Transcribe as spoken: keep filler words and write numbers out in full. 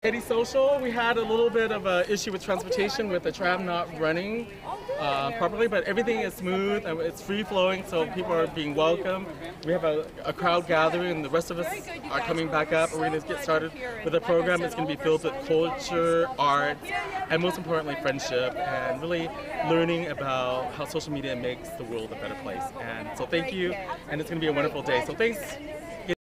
Eddie Social, we had a little bit of an issue with transportation with the tram not running uh, properly, but everything is smooth and it's free flowing, so people are being welcome. We have a, a crowd gathering and the rest of us are coming back up. We're going to get started with a program that's going to be filled with culture, art, and most importantly friendship, and really learning about how social media makes the world a better place. And so thank you, and it's going to be a wonderful day. So thanks.